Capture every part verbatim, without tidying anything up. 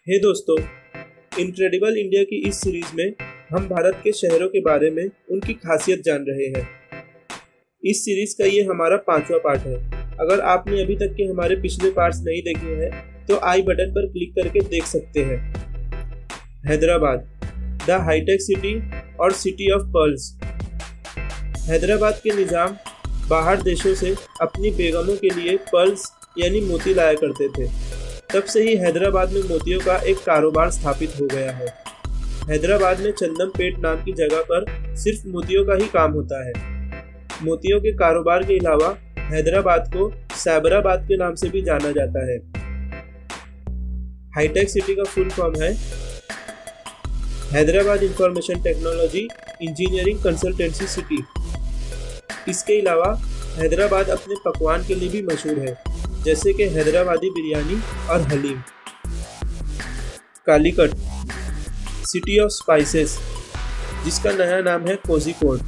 हे दोस्तों, incredible India की इस सीरीज में हम भारत के शहरों के बारे में उनकी खासियत जान रहे हैं। इस सीरीज का ये हमारा पांचवा पार्ट है। अगर आपने अभी तक के हमारे पिछले पार्ट्स नहीं देखे हैं तो आई बटन पर क्लिक करके देख सकते हैं। हैदराबाद, द हाईटेक सिटी और सिटी ऑफ पर्ल्स। हैदराबाद के निज़ाम बाहर देशों से अपनी बेगमों के लिए पर्ल्स यानी मोती लाया करते थे। तब से ही हैदराबाद में मोतियों का एक कारोबार स्थापित हो गया है। हैदराबाद में चंदमपेट नाम की जगह पर सिर्फ मोतियों का ही काम होता है। मोतियों के कारोबार के अलावा हैदराबाद को साइबराबाद के नाम से भी जाना जाता है। हाईटेक सिटी का फुल फॉर्म है Hyderabad information technology engineering consultancy city. इसके अलावा हैदराबाद अपने पकवान के लिए भी मशहूर है, जैसे कि हैदराबादी बिरयानी और haleem. Calicut, city of spices, जिसका नया नाम है कोझिकोड।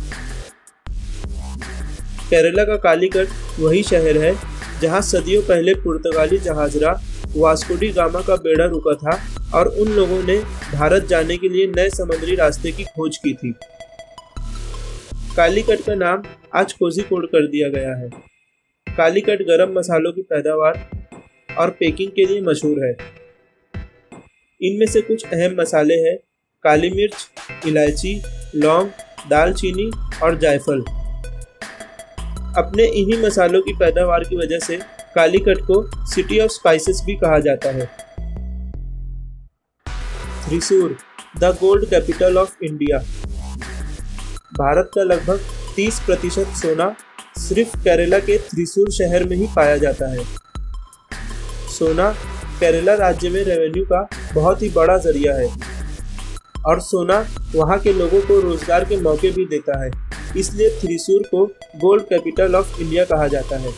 केरला का कालीकट वही शहर है जहां सदियों पहले पुर्तगाली जहाजरा वास्को डी गामा का बेड़ा रुका था और उन लोगों ने भारत जाने के लिए नए समुद्री रास्ते की खोज की थी। कालीकट का नाम आज कोझिकोड कर दिया गया है। कालीकट गरम मसालों की पैदावार और पैकिंग के लिए मशहूर है। इनमें से कुछ अहम मसाले हैं काली मिर्च, इलायची, लौंग, दालचीनी और जायफल। अपने इन्हीं मसालों की पैदावार की वजह से कालीकट को सिटी ऑफ स्पाइसेस भी कहा जाता है। Thrissur, the gold capital of India. Bharat का लगभग तीस प्रतिशत सोना सिर्फ केरला के थ्रिसूर शहर में ही पाया जाता है। सोना केरला राज्य में रेवेन्यू का बहुत ही बड़ा जरिया है और सोना वहां के लोगों को रोजगार के मौके भी देता है। इसलिए थ्रिसूर को गोल्ड कैपिटल ऑफ इंडिया कहा जाता है।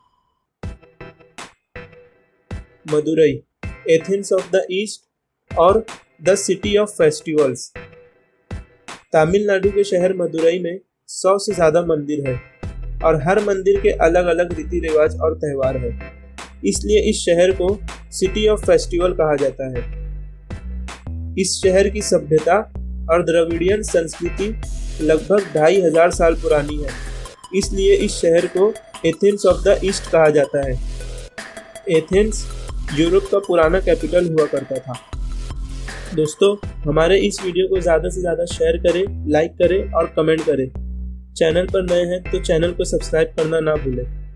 Madurai, Athens of the east और the city of festivals. Tamil Nadu के शहर मदुरई में सौ से ज्यादा मंदिर है और हर मंदिर के अलग अलग रीति रिवाज और त्यौहार है। इसलिए इस शहर को सिटी ऑफ फेस्टिवल कहा जाता है। इस शहर की सभ्यता और द्रविडियन संस्कृति लगभग ढाई हजार साल पुरानी है। इसलिए इस शहर को एथेंस ऑफ द ईस्ट कहा जाता है। एथेंस यूरोप का पुराना कैपिटल हुआ करता था। दोस्तों, हमारे इस वीडियो को ज़्यादा से ज़्यादा शेयर करें, लाइक करें और कमेंट करें। चैनल पर नए हैं तो चैनल को सब्सक्राइब करना ना भूलें।